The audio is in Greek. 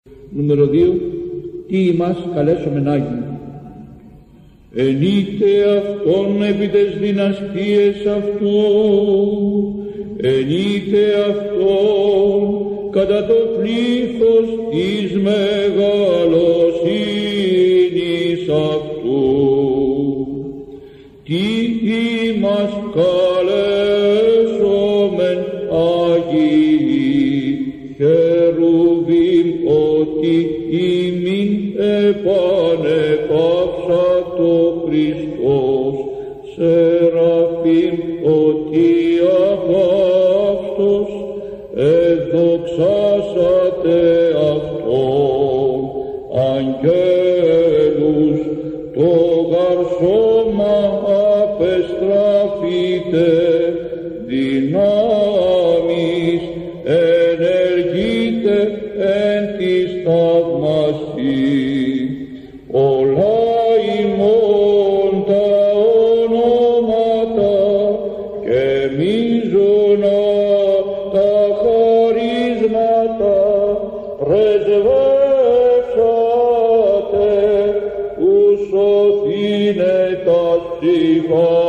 Νούμερο 2. Τι ημάς καλέσομεν Άγιοι. Ενείτε αυτόν επί τες δυναστείες αυτού, ενείτε αυτόν κατά το πλήθος της μεγαλοσύνης αυτού. Τι ημάς καλέσομεν Άγιοι, χερουβίμ ότι ημίν επανεπαύσατο Χριστός, σεραφείμ ότι απαύστος εδοξάσατε αυτόν, αγγέλους το γαρσόμα απεστραφείτε, δυνάμεις ενεργείτε εν της θαυμαστή. Όλα ημών τα ονόματα και μείζωνα τα χαρίσματα πρεσβεύσατε, ους σωθήνε τας ψυχάς.